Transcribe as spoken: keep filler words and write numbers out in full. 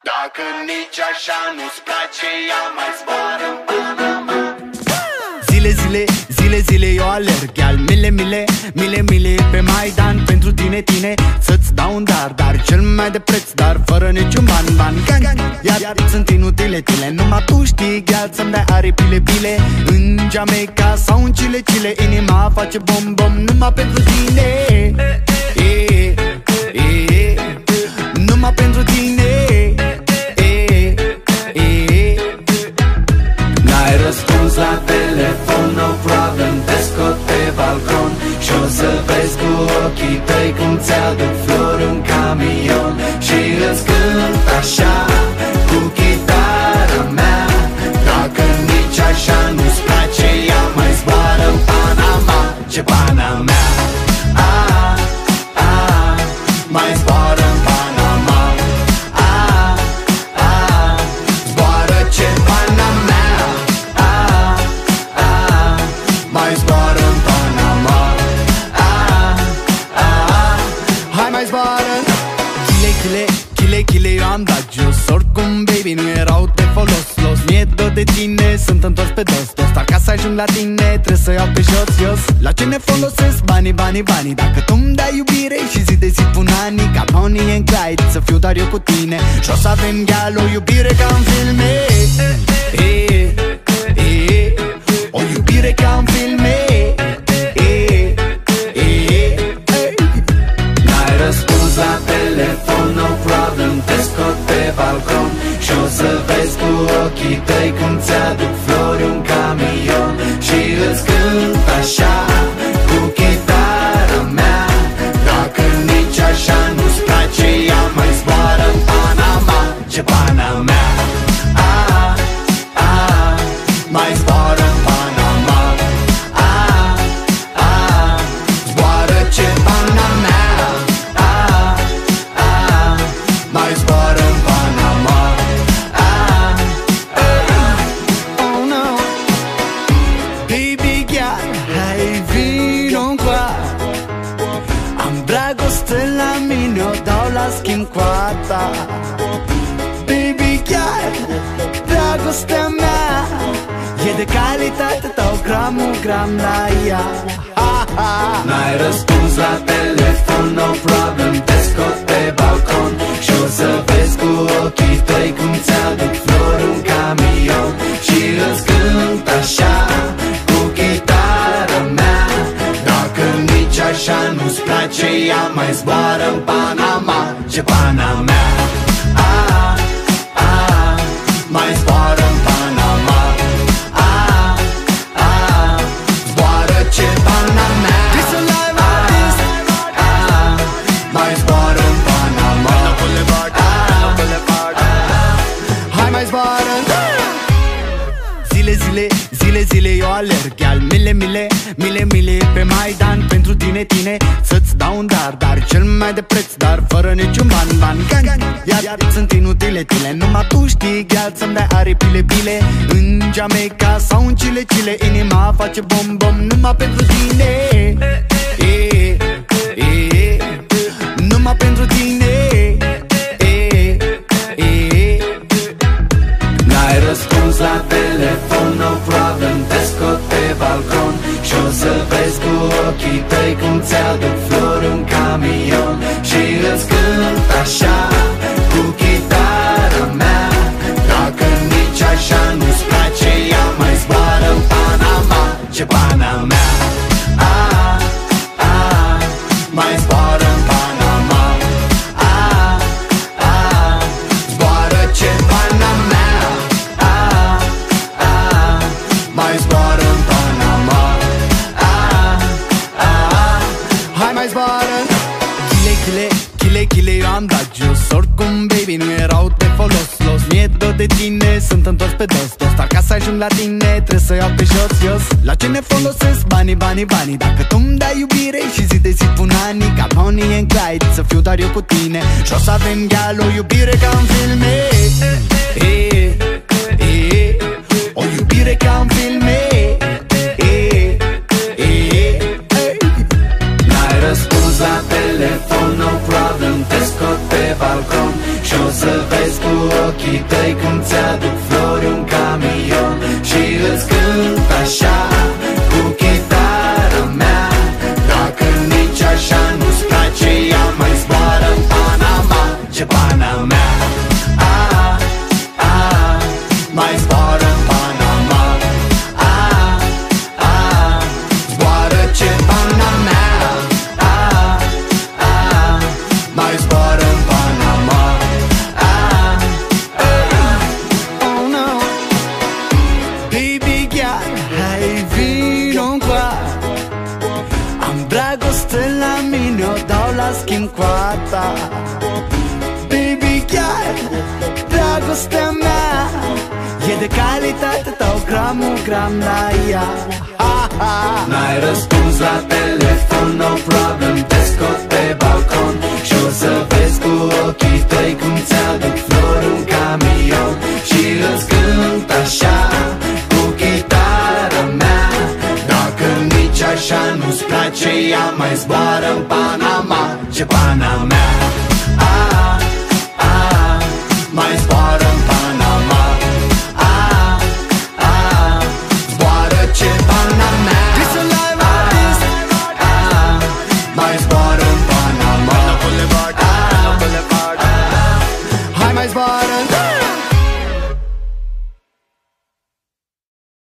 Dacă nici așa nu-ți place, ia mai zboară în Panama. Zile, zile, zile, zile eu alerg, iar mile, mile, mile, mile pe Maidan pentru tine, tine, să-ți dau un dar, dar cel mai de preț, dar fără niciun ban, ban, gang, gang. Iar, iar sunt inutile tile, numai tu știi, gheal, să-mi dai aripile, bile. În Jamaica sau în Chile, Chile, inima face bom, bom, numai pentru tine. E, e, e, numai pentru tine. N-ai răspuns la telefon, no problem, te scot pe balcon și o să vezi cu ochii tăi cum ți-aduc flori în camion și îți cânt așa cu chitara mea. Dacă nici așa nu-ți place, ia mai zboară în Panama. Ce Panama? Ah, ah, mai zboară în Panama. Ah, ah, zboară ce Panama. Mai zboară în Panama. Ah, ah, hai mai zboară. Chile, chile, chile, chile, eu am dat jos. Oricum, baby, nu erau de folos. Los, mi-e dor de tine, sunt întors pe dos, dos. Dar ca să ajung la tine, trebuie să iau pe jos, jos. La ce ne folosesc banii, banii, banii? Dacă tu-mi dai iubire și zi de zi pun ani, ca Bonnie and Clyde, să fiu doar eu cu tine. Și o să avem gheal, o iubire ca în filme. E, e, e, o iubire ca în filme. n-ai răspuns la telefon, no problem, te scot pe balcon și o să vezi cu ochii tăi cum ți-aduc flori un camion și îți cânt așa cu chitara mea. Dacă nici așa nu-ți place, ia mai zboară în Panama. Ce Panama? Ah, ah, mai zboară în Panama. Ah, ah, zboară ce Panama. Ah, ah, mai zboară în Panama. Ah, ah, oh no. Baby girl, hai vino încoa. Am dragoste la mine, o dau la schimb cu a ta. Baby girl, dragostea mea e de calitate, dau gramul, gram la ea. Ha, ha. n-ai răspuns la telefon, no problem, te scot pe balcon și o să vezi cu ochii tăi cum ți-aduc flori un camion și îți cânt așa cu chitara mea. Dacă nici așa nu-ți place, ia mai zboară în Panama. Ce Panama? Ah, ah, mai zboară în Panama. Ah, ah, zboară ce Panama. This alive artist. Ah, mai zboară în Panama. Ah, Hai mai zboară. Zile, zile, zile, zile eu alerg, iar mile, mile, mile, mile pe Maidan pentru tine, tine, să-ți dau un dar, dar cel mai de preț, dar fără niciun ban, ban, gang, gang. Iar, iar sunt inutile tile, numai tu știi, gheal, să-mi dai aripile, bile. În Jamaica sau în Chile, Chile, inima face bom, bom, numai pentru tine. E, e, e, numai pentru tine. n-ai răspuns la telefon, no problem, te scot pe balcon și o să vezi cu ochii tăi cum ți-aduc flori un camion și îți cânt așa cu chitara mea. Dacă nici așa nu-ți place, ia mai zboară în Panama. Ce Panama? Ah, ah, mai zboară în Panama. Ah, ah, zboară ce Panama. Ah, ah, mai zboară în Panama. Ah, ah, Hai mai zboară. Chile, chile, chile, chile, eu am dat jos. Oricum, baby, nu erau de folos. Los, mi-e dor de tine, sunt întors pe dos, dos. Dar ca să ajung la tine, trebuie să iau pe jos, jos. La ce ne folosesc banii, banii, banii? Dacă tu-mi dai iubire și zi de zi pun ani, ca Bonnie and Clyde, să fiu doar eu cu tine. Și o să avem gheal, o iubire ca în filme. E, e, e, o iubire ca în filme. E, e, e, n-ai răspuns la telefon, no problem, te scot pe balcon și o să vezi cu de calitate dau gramul gram la ea. N-ai răspuns la telefon, no problem, te scot pe balcon și o să vezi cu ochii tăi cum ți-aduc flori un camion. Și îți cânt așa cu chitara mea, dacă nici așa nu-ți place, ea mai zboară în Panama. Ce Panama, ah, ah, mai zboară